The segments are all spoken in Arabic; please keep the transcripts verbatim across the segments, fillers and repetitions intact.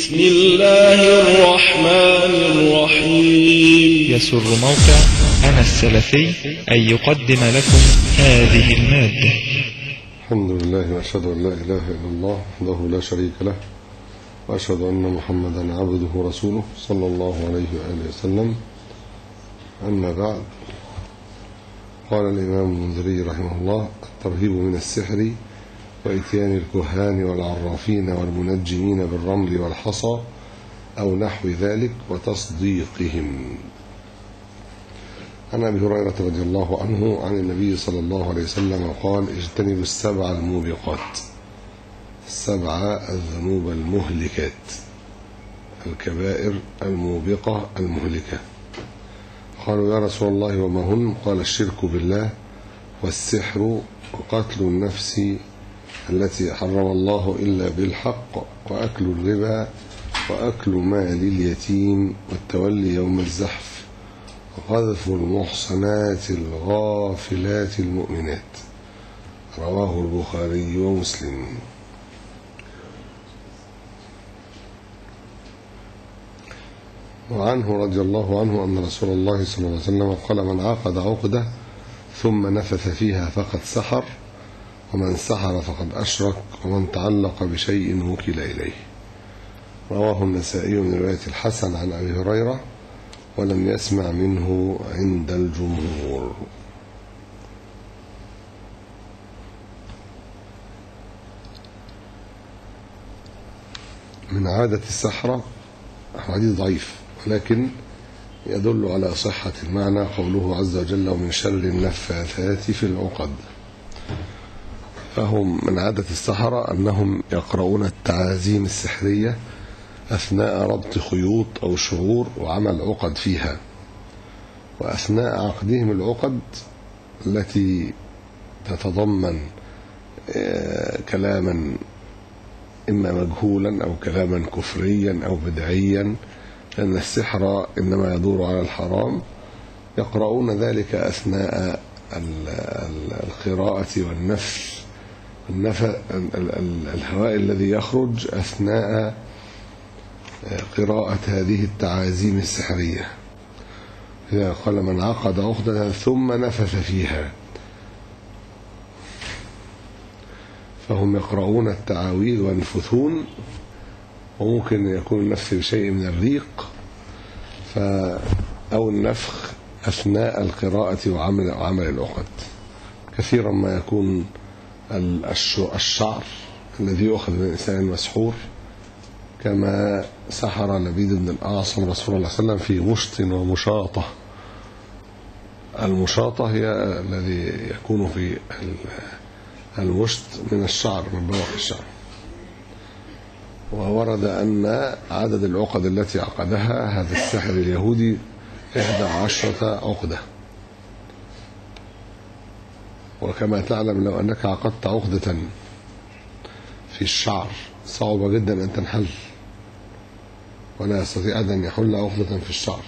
بسم الله الرحمن الرحيم. يسر موقع أنا السلفي أن يقدم لكم هذه المادة. الحمد لله وأشهد أن لا إله إلا الله وحده لا شريك له، وأشهد أن محمدا عبده ورسوله صلى الله عليه وآله وسلم. أما بعد، قال الإمام المنذري رحمه الله: الترهيب من السحر وإتيان الكهان والعرافين والمنجمين بالرمل والحصى أو نحو ذلك وتصديقهم. عن أبي هريرة رضي الله عنه عن النبي صلى الله عليه وسلم قال: اجتنبوا السبع الموبقات، السبع الذنوب المهلكات، الكبائر الموبقة المهلكة. قالوا: يا رسول الله وما هن؟ قال: الشرك بالله، والسحر، وقتل النفس التي حرم الله إلا بالحق، وأكل الربا، وأكل مال اليتيم، والتولي يوم الزحف، وقذف المحصنات الغافلات المؤمنات. رواه البخاري ومسلم. وعنه رضي الله عنه أن رسول الله صلى الله عليه وسلم قال: من عقد عقدة ثم نفث فيها فقد سحر، ومن سحر فقد أشرك، ومن تعلق بشيء وكل إليه. رواه النسائي من رواية الحسن عن أبي هريرة، ولم يسمع منه عند الجمهور. من عادة السحرة حديث ضعيف، ولكن يدل على صحة المعنى قوله عز وجل: ومن شر النفاثات في العقد. فهم من عادة السحرة أنهم يقرؤون التعازيم السحرية أثناء ربط خيوط أو شعور وعمل عقد فيها، وأثناء عقدهم العقد التي تتضمن كلاما إما مجهولا أو كلاما كفريا أو بدعيا، لأن السحر إنما يدور على الحرام، يقرؤون ذلك أثناء القراءة والنفث الهواء الذي يخرج أثناء قراءة هذه التعازيم السحرية. إذا قال: من عقد عقدة ثم نفث فيها، فهم يقرؤون التعاويذ وينفثون، وممكن يكون النفث بشيء من الريق أو النفخ أثناء القراءة وعمل وعمل العقد. كثيرا ما يكون الشعر الذي يؤخذ من الإنسان المسحور، كما سحر لبيد بن الأعصم رسول الله صلى الله عليه وسلم في مشط ومشاطة. المشاطة هي الذي يكون في المشط من الشعر، من بواقي الشعر. وورد أن عدد العقد التي عقدها هذا الساحر اليهودي إحدى عشرة عقدة. وكما تعلم، لو أنك عقدت عقدة في الشعر صعب جدا أن تنحل، ولا يستطيع أن يحل عقدة في الشعر.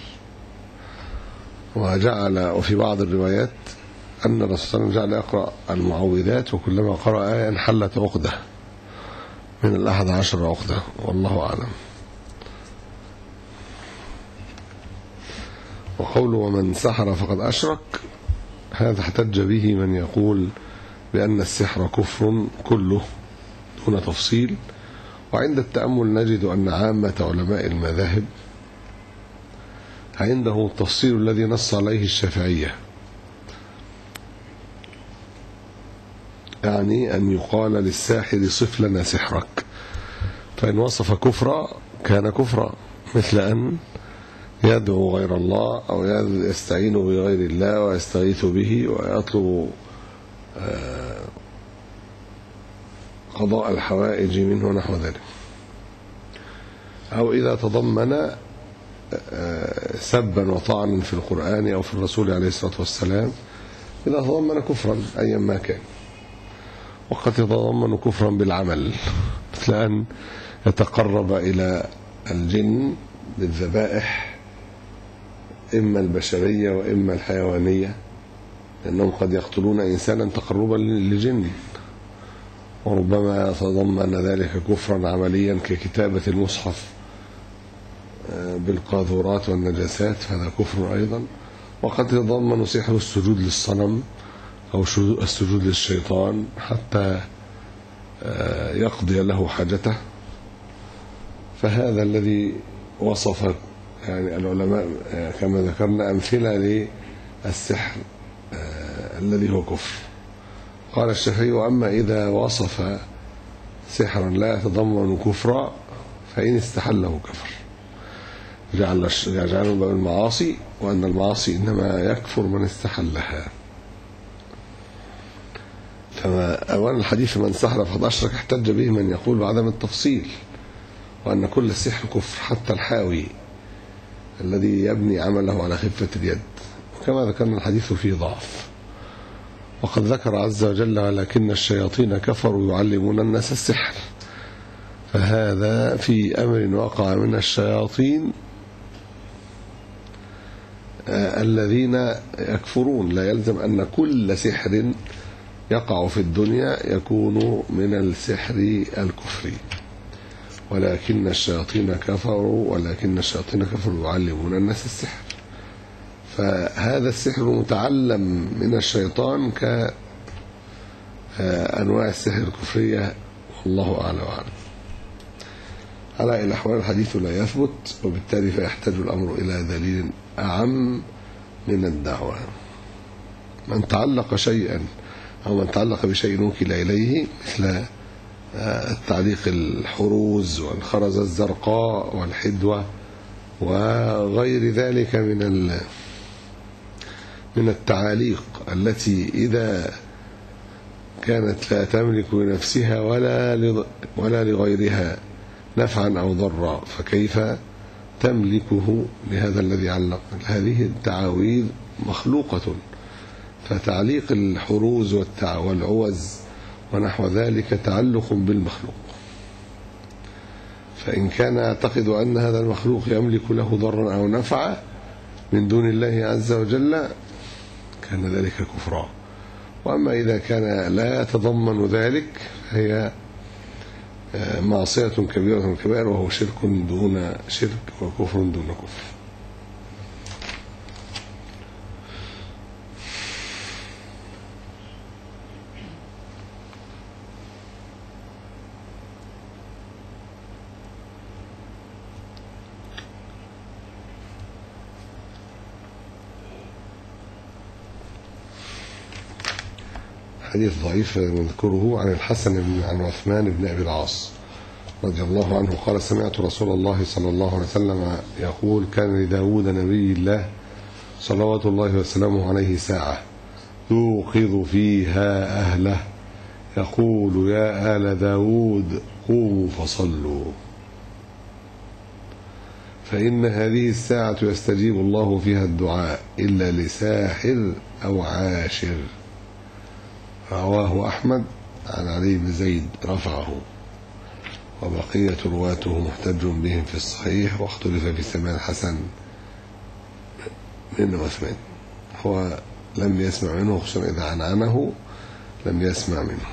وجعل وفي بعض الروايات أن الرسول صلى الله عليه وسلم جعل يقرأ المعوذات، وكلما قرأ آية انحلت عقدة من الأحد عشر عقدة، والله أعلم. وقوله: ومن سحر فقد أشرك، هذا احتج به من يقول بأن السحر كفر كله دون تفصيل. وعند التأمل نجد أن عامة علماء المذاهب عنده التفصيل الذي نص عليه الشافعية، يعني أن يقال للساحر: صف لنا سحرك، فإن وصف كفرا كان كفرا، مثل أن يدعو غير الله أو يستعين بغير الله ويستغيث به ويطلب قضاء الحوائج منه ونحو ذلك. أو إذا تضمن سبا وطعنا في القرآن أو في الرسول عليه الصلاة والسلام، إذا تضمن كفرا أيا ما كان. وقد يتضمن كفرا بالعمل، مثل أن يتقرب إلى الجن بالذبائح، إما البشرية وإما الحيوانية، لأنهم قد يقتلون إنسانا تقربا لجن. وربما تضمن ذلك كفرا عمليا ككتابة المصحف بالقاذورات والنجاسات فهذا كفر أيضا. وقد يتضمن سحر السجود للصنم أو السجود للشيطان حتى يقضي له حاجته، فهذا الذي وصف يعني العلماء كما ذكرنا أمثلة للسحر الذي هو كفر. قال الشافعي: وأما إذا وصف سحرا لا يتضمن كفرا فإن استحله كفر، جعل جعله باب المعاصي، وأن المعاصي إنما يكفر من استحلها. فما أولا الحديث من سحر فقد أشرك احتج به من يقول بعدم التفصيل، وأن كل السحر كفر حتى الحاوي الذي يبني عمله على خفة اليد، وكما ذكرنا الحديث فيه ضعف. وقد ذكر عز وجل: ولكن الشياطين كفروا يعلمون الناس السحر، فهذا في أمر وقع من الشياطين الذين يكفرون. لا يلزم أن كل سحر يقع في الدنيا يكون من السحر الكفري، ولكن الشياطين كفروا ولكن الشياطين كفروا يعلمون الناس السحر. فهذا السحر متعلم من الشيطان كأنواع السحر الكفرية، والله أعلى وأعلم. على الأحوال الحديث لا يثبت، وبالتالي فيحتاج الأمر إلى دليل أعم من الدعوة. من تعلق شيئا أو من تعلق بشيء وكل إليه مثل التعليق الحروز والخرزة الزرقاء والحدوة وغير ذلك من من التعاليق التي إذا كانت لا تملك لنفسها ولا ولا لغيرها نفعا أو ضرا، فكيف تملكه لهذا الذي علق؟ هذه التعاويذ مخلوقة، فتعليق الحروز والعوز ونحو ذلك تعلق بالمخلوق. فإن كان يعتقد أن هذا المخلوق يملك له ضرا أو نفعا من دون الله عز وجل كان ذلك كفرا. وأما إذا كان لا يتضمن ذلك فهي معصية كبيرة من الكبائر، وهو شرك دون شرك وكفر دون كفر. حديث ضعيف نذكره عن الحسن بن عن عثمان بن أبي العاص رضي الله عنه قال: سمعت رسول الله صلى الله عليه وسلم يقول: كان لداود نبي الله صلوات الله وسلامه عليه ساعة يوقظ فيها أهله يقول: يا آل داود قوموا فصلوا، فإن هذه الساعة يستجيب الله فيها الدعاء إلا لساحر أو عاشر. رواه أحمد عن علي بن زيد رفعه، وبقية رواته محتج بهم في الصحيح، واختلف في سماع الحسن من عثمان. هو لم يسمع منه، خصوصا إذا عنعنه لم يسمع منه.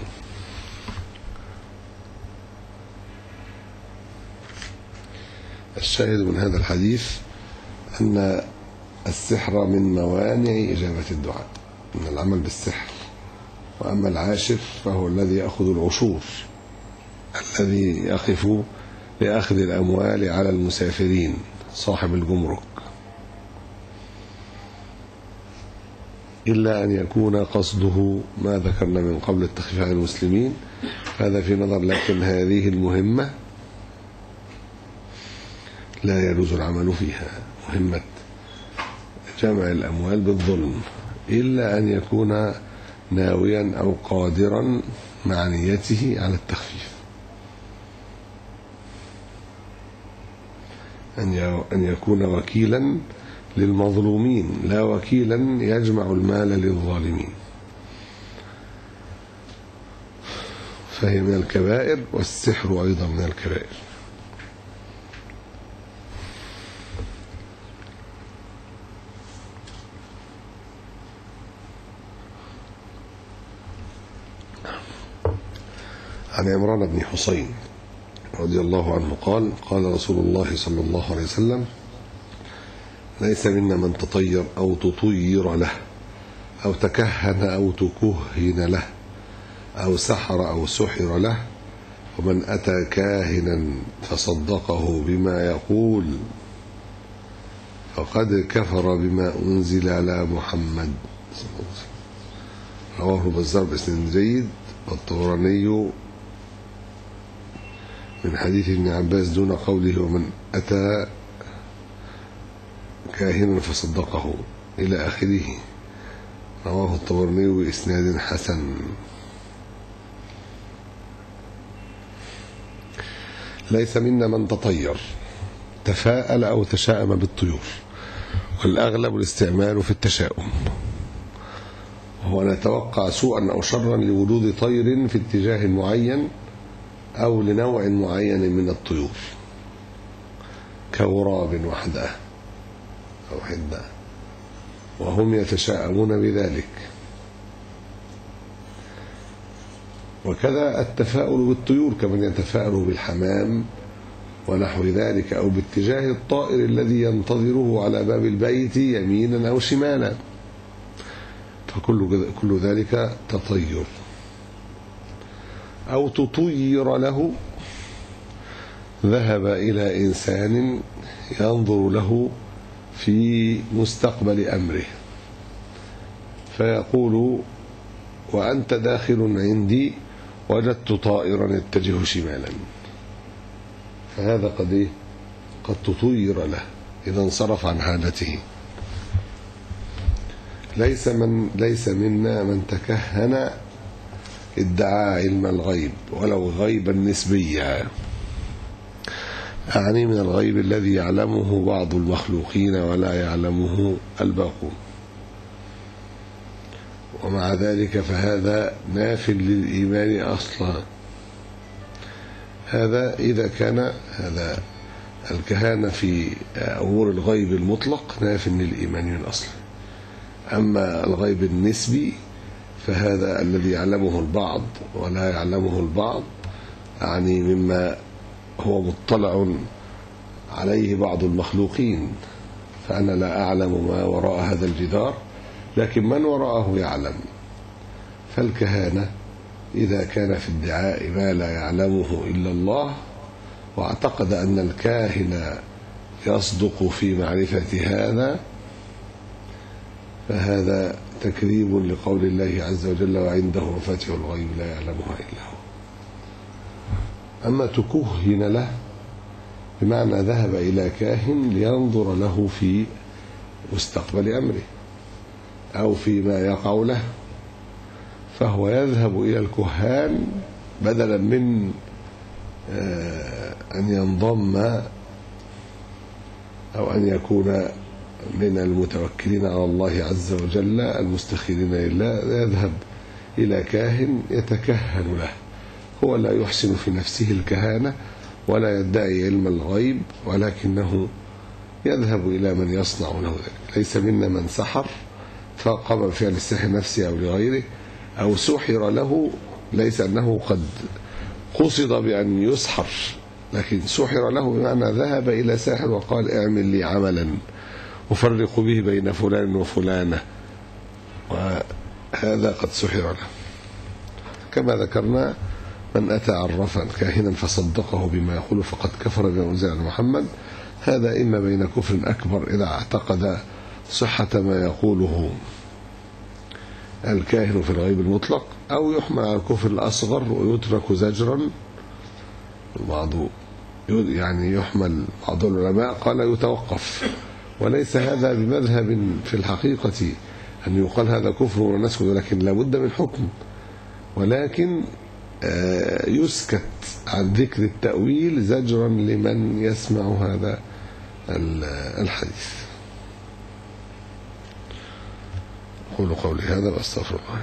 الشاهد من هذا الحديث أن السحر من موانع إجابة الدعاء، من العمل بالسحر. وأما العاشر فهو الذي يأخذ العشور، الذي يقف لأخذ الأموال على المسافرين، صاحب الجمرك، إلا أن يكون قصده ما ذكرنا من قبل التخفيف عن المسلمين، هذا في نظر. لكن هذه المهمة لا يجوز العمل فيها، مهمة جمع الأموال بالظلم، إلا أن يكون ناويا أو قادرا مع نيته على التخفيف، أن يكون وكيلا للمظلومين لا وكيلا يجمع المال للظالمين. فهي من الكبائر، والسحر أيضا من الكبائر. عن عمران بن حسين رضي الله عنه قال قال رسول الله صلى الله عليه وسلم ليس منا من تطير أو تطير له أو تكهن أو تكهن له أو سحر أو سحر له، ومن أتى كاهنا فصدقه بما يقول فقد كفر بما أنزل على محمد صلى الله عليه وسلم. رواه البزار بإسناد جيد، والطبراني من حديث ابن عباس دون قوله ومن أتى كاهنا فصدقه إلى آخره. رواه الطبراني بإسناد حسن. ليس منا من تطير، تفاءل أو تشاءم بالطيور، والأغلب الاستعمال في التشاؤم، وهو نتوقع سوءا أو شرا لوجود طير في اتجاه معين أو لنوع معين من الطيور كغراب وحده أو حدة، وهم يتشاءمون بذلك. وكذا التفاؤل بالطيور كمن يتفاءل بالحمام ونحو ذلك، أو باتجاه الطائر الذي ينتظره على باب البيت يمينا أو شمالا، فكل كل ذلك تطير. أو تطير له، ذهب إلى إنسان ينظر له في مستقبل أمره فيقول وأنت داخل عندي وجدت طائرا يتجه شمالا، فهذا قد إيه؟ قد تطير له إذا انصرف عن حاجته. ليس من ليس منا من تكهن ادعى علم الغيب ولو غيبا نسبيا، أعني من الغيب الذي يعلمه بعض المخلوقين ولا يعلمه الباقون، ومع ذلك فهذا ناف للإيمان أصلا. هذا إذا كان هذا الكهانة في أمور الغيب المطلق ناف للإيمان من أصلا. أما الغيب النسبي فهذا الذي يعلمه البعض ولا يعلمه البعض، يعني مما هو مطلع عليه بعض المخلوقين، فأنا لا أعلم ما وراء هذا الجدار لكن من وراءه يعلم. فالكهانة إذا كان في ادعاء ما لا يعلمه إلا الله، واعتقد أن الكاهن يصدق في معرفة هذا، فهذا تكذيب لقول الله عز وجل وعنده مفاتيح الغيب لا يعلمها إلا هو. أما تكهن له بمعنى ذهب إلى كاهن لينظر له في مستقبل أمره أو فيما يقع له، فهو يذهب إلى الكهان بدلا من أن ينضم أو أن يكون من المتوكلين على الله عز وجل المستخيرين لله، يذهب إلى كاهن يتكهن له. هو لا يحسن في نفسه الكهانة ولا يدعي علم الغيب، ولكنه يذهب إلى من يصنع له ذلك. ليس منا من سحر فقام بفعل السحر نفسه أو لغيره، أو سحر له، ليس أنه قد قصد بأن يسحر، لكن سحر له بمعنى ذهب إلى ساحر وقال اعمل لي عملا أفرق به بين فلان وفلانة، وهذا قد سحر له. كما ذكرنا من أتى عرفا كاهنا فصدقه بما يقول فقد كفر بما أنزل على محمد. هذا إما بين كفر أكبر إذا اعتقد صحة ما يقوله الكاهن في الغيب المطلق، أو يحمل على الكفر الأصغر ويترك زجرا. البعض يعني يحمل، بعض العلماء قال يتوقف، وليس هذا بمذهب في الحقيقة أن يقال هذا كفر ونسكت، ولكن لابد من حكم، ولكن يسكت عن ذكر التأويل زجرا لمن يسمع هذا الحديث. أقول قولي هذا وأستغفر الله.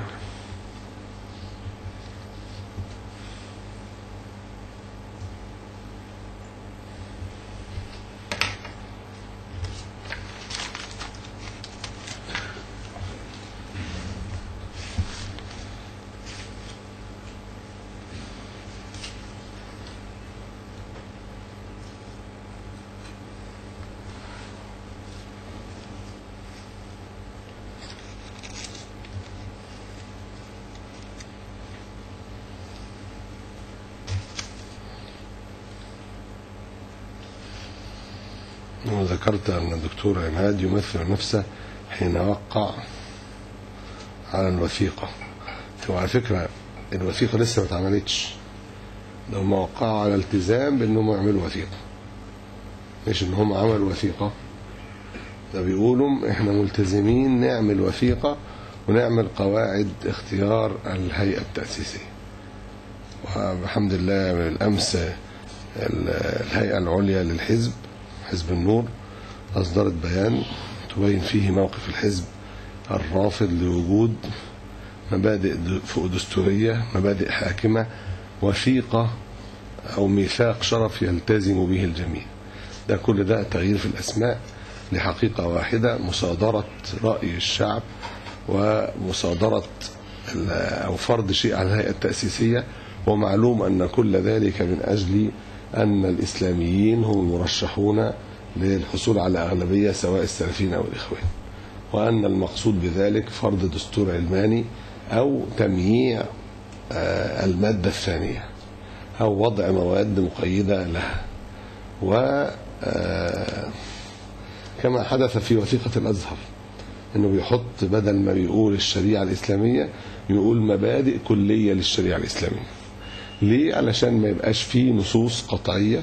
وذكرت أن الدكتور عماد يمثل نفسه حين وقع على الوثيقة. هو على فكرة الوثيقة لسه ما اتعملتش، لو ما وقعوا على التزام بأنهم يعملوا وثيقة، مش إن هم عملوا وثيقة. ده بيقولوا إحنا ملتزمين نعمل وثيقة ونعمل قواعد اختيار الهيئة التأسيسية. وبحمد الله بالأمس الهيئة العليا للحزب حزب النور أصدرت بيان تبين فيه موقف الحزب الرافض لوجود مبادئ دستورية، مبادئ حاكمة، وثيقة أو ميثاق شرف يلتزم به الجميع. ده كل ده تغيير في الأسماء لحقيقة واحدة، مصادرة رأي الشعب ومصادرة أو فرض شيء على الهيئة التأسيسية. ومعلوم أن كل ذلك من أجل أن الإسلاميين هم المرشحون للحصول على أغلبية سواء السلفيين أو الإخوان، وأن المقصود بذلك فرض دستور علماني أو تمييع المادة الثانية أو وضع مواد مقيدة لها. وكما حدث في وثيقة الأزهر أنه بيحط بدل ما بيقول الشريعة الإسلامية يقول مبادئ كلية للشريعة الإسلامية. ليه؟ علشان ما يبقاش فيه نصوص قطعية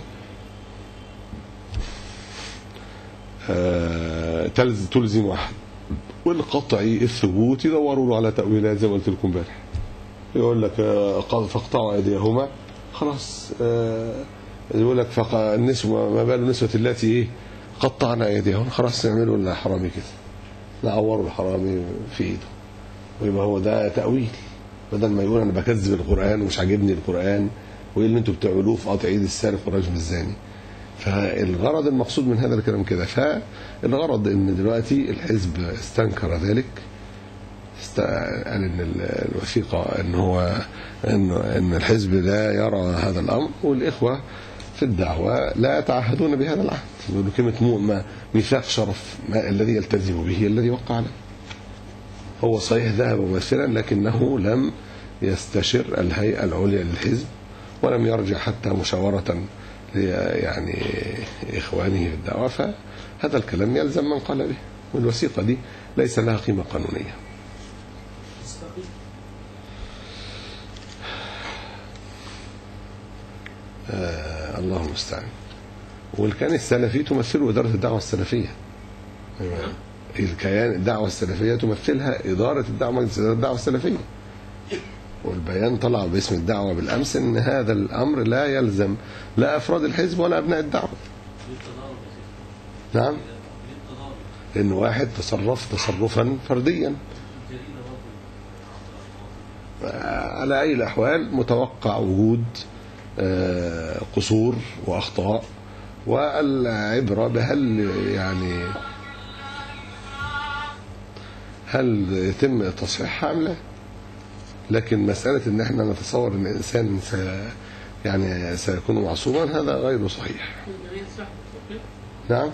تلزم واحد، والقطعي الثبوت يدوروا له على تأويلات زي ما قلت لكم امبارح. يقول لك فاقطعوا أيديهما، خلاص. يقول لك النسوة ما بال النسوة التي ايه قطعنا أيديهن، خلاص نعملوا لنا حرامي كده، نعوروا الحرامي في ايده، ويبقى هو ده تأويل. بدل ما يقول انا بكذب القرآن ومش عاجبني القرآن وايه اللي انتوا بتعملوه في قطع ايد السارق والرجم الزاني. فالغرض المقصود من هذا الكلام كده. فالغرض ان دلوقتي الحزب استنكر ذلك، قال ان الوثيقه ان هو ان ان الحزب لا يرى هذا الامر، والاخوه في الدعوه لا يتعهدون بهذا العهد. يقولوا كلمه ميثاق شرف ما الذي يلتزم به الذي وقع له. هو صحيح ذهب ممثلا لكنه لم يستشر الهيئه العليا للحزب ولم يرجع حتى مشاوره يعني إخوانه في الدعوة. فهذا الكلام يلزم من قال به، والوثيقة دي ليس لها قيمة قانونية. آه الله المستعان. والكيان السلفي تمثله إدارة الدعوة السلفية. الكيان الدعوة السلفية تمثلها إدارة الدعوة مجلس إدارة الدعوة السلفية. والبيان طلع باسم الدعوة بالأمس ان هذا الأمر لا يلزم لا أفراد الحزب ولا أبناء الدعوة. نعم، لأن واحد تصرف تصرفا فرديا. على أي الأحوال متوقع وجود قصور وأخطاء، والعبرة بهل يعني هل يتم تصحيحها أم لا. لكن مسألة ان احنا نتصور ان الانسان سي يعني سيكون معصوما هذا غير صحيح. نعم،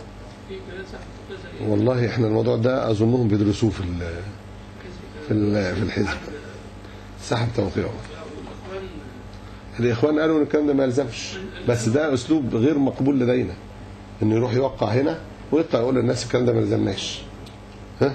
والله احنا الموضوع ده اظنهم بيدرسوه في ال في ال في الحزب، سحب توقيعه. الاخوان قالوا ان الكلام ده ما يلزمش، بس ده اسلوب غير مقبول لدينا، انه يروح يوقع هنا ويطلع يقول للناس الكلام ده ما يلزمناش. ها،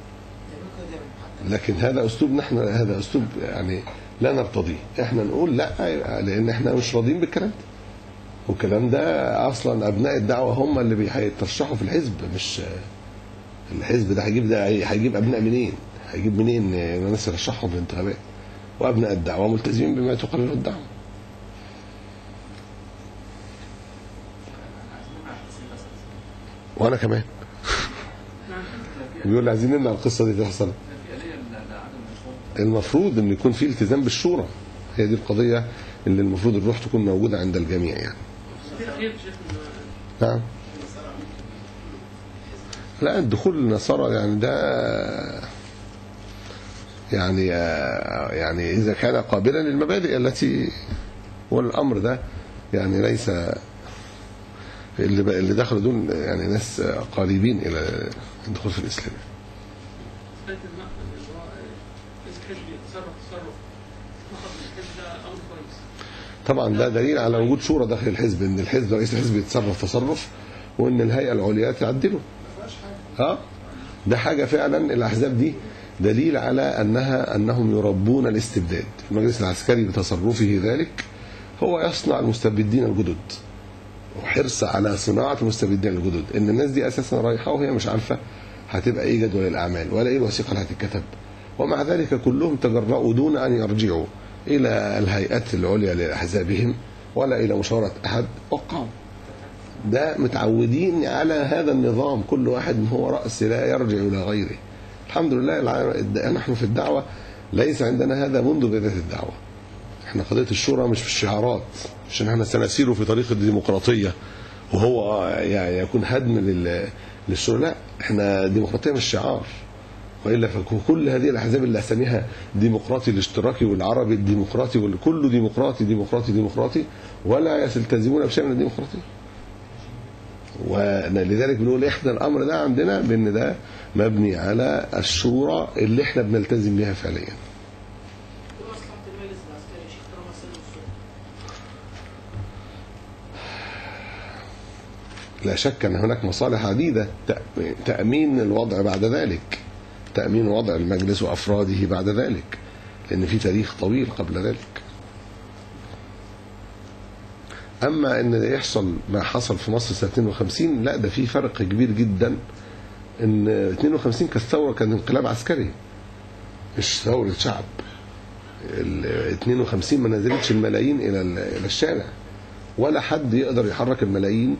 لكن هذا اسلوب نحن هذا اسلوب يعني لا نرتضيه. احنا نقول لا لان احنا مش راضيين بالكلام ده، والكلام ده اصلا ابناء الدعوه هم اللي هيترشحوا في الحزب، مش الحزب ده هيجيب ده هيجيب ابناء منين؟ هيجيب منين الناس يرشحهم في الانتخابات؟ وابناء الدعوه ملتزمين بما تقرره الدعوه. وانا كمان بيقول عايزين نمنع القصه دي تحصل. المفروض ان يكون في التزام بالشورى، هي دي القضيه اللي المفروض الروح تكون موجوده عند الجميع يعني. نعم، لا الدخول النصارى يعني ده يعني يعني اذا كان قابلا للمبادئ التي والامر ده يعني ليس اللي اللي دخلوا دول يعني ناس قريبين الى الدخول في الاسلام. طبعا ده دليل على وجود شورى داخل الحزب، ان الحزب رئيس الحزب يتصرف تصرف وان الهيئه العليا تعدله. اه ده حاجه فعلا. الاحزاب دي دليل على انها انهم يربون الاستبداد. المجلس العسكري بتصرفه ذلك هو يصنع المستبدين الجدد، وحرص على صناعه المستبدين الجدد. ان الناس دي اساسا رايحه وهي مش عارفه هتبقى ايه جدول الاعمال ولا ايه الوثيقه اللي هتتكتب، ومع ذلك كلهم تجرؤوا دون ان يرجعوا الى الهيئات العليا لاحزابهم ولا الى مشاوره احد، وقعوا. ده متعودين على هذا النظام، كل واحد هو راس لا يرجع الى غيره. الحمد لله نحن في الدعوه ليس عندنا هذا منذ بدايه الدعوه. احنا قضيه الشورى مش في الشعارات، مش ان احنا سنسير في طريق الديمقراطيه وهو يعني يكون هدم للشورى، لا، احنا ديمقراطيه مش شعار. والا فكل هذه الاحزاب اللي اسميها ديمقراطي الاشتراكي والعربي الديمقراطي وكله ديمقراطي ديمقراطي ديمقراطي ولا يلتزمون بشيء من الديمقراطيه. ولذلك بنقول احنا الامر ده عندنا بان ده مبني على الشورى اللي احنا بنلتزم بها فعليا. لا شك ان هناك مصالح عديده، تامين الوضع بعد ذلك، تامين وضع المجلس وافراده بعد ذلك، لان في تاريخ طويل قبل ذلك. اما ان يحصل ما حصل في مصر سنه اثنين وخمسين، لا، ده في فرق كبير جدا. ان اثنين وخمسين كانت ثوره، كان انقلاب عسكري مش ثوره شعب. ال اثنين وخمسين ما نزلتش الملايين الى الى الشارع، ولا حد يقدر يحرك الملايين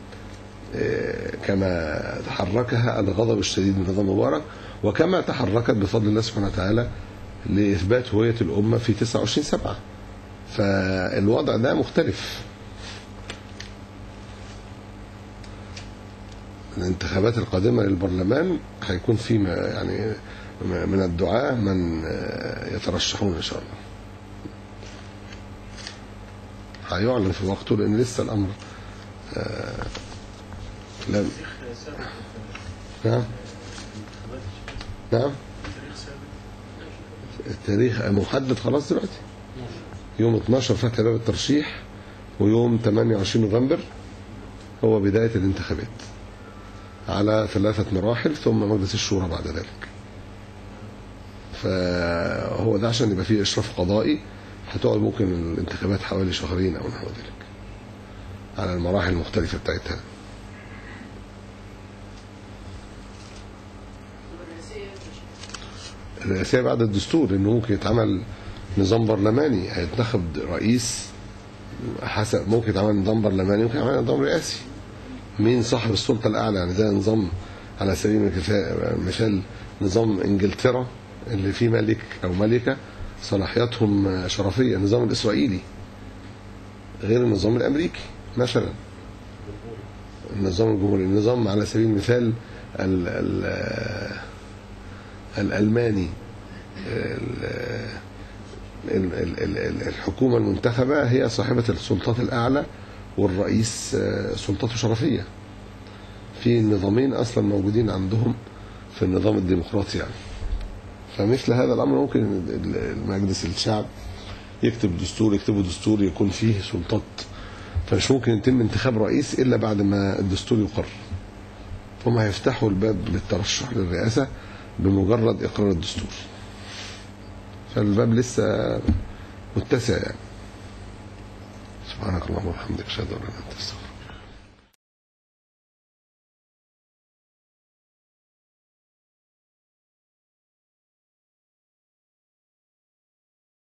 كما تحركها الغضب الشديد من نظام مبارك، وكما تحركت بفضل الله سبحانه وتعالى لاثبات هويه الامه في تسعة وعشرين سبعة. فالوضع ده مختلف. الانتخابات القادمه للبرلمان هيكون في يعني من الدعاة من يترشحون ان شاء الله. هيعلن في وقته لان لسه الامر لم. نعم نعم التاريخ محدد خلاص دلوقتي. يوم اثناشر فتح باب الترشيح، ويوم ثمانية وعشرين نوفمبر هو بداية الانتخابات على ثلاثة مراحل، ثم مجلس الشورى بعد ذلك. فهو ده عشان يبقى فيه إشراف قضائي. هتقعد ممكن الانتخابات حوالي شهرين أو نحو ذلك على المراحل المختلفة بتاعتها. الرئاسية بعد الدستور، انه ممكن يتعمل نظام برلماني، هيتنخب رئيس حسب، ممكن يتعمل نظام برلماني، ممكن يتعمل نظام رئاسي. مين صاحب السلطة الأعلى؟ يعني زي نظام على سبيل المثال نظام انجلترا اللي فيه ملك أو ملكة صلاحياتهم شرفية، النظام الإسرائيلي غير النظام الأمريكي مثلا، النظام الجمهوري. النظام على سبيل المثال ال ال الألماني، الحكومة المنتخبة هي صاحبة السلطات الأعلى، والرئيس سلطته شرفية. في نظامين أصلا موجودين عندهم في النظام الديمقراطي يعني. فمثل هذا الأمر ممكن المجلس الشعب يكتب دستور، يكتبوا دستور يكون فيه سلطات، فمش ممكن يتم انتخاب رئيس إلا بعد ما الدستور يقر. هم هيفتحوا الباب للترشح للرئاسة بمجرد إقرار الدستور، فالباب لسه متسع يعني. سبحانك اللهم وبحمدك، أشهد أن لا إله إلا أنت، أستغفرك.